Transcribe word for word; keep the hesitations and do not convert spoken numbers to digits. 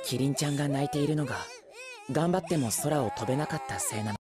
キリンちゃんが泣いているのが頑張っても空を飛べなかったせいなのか。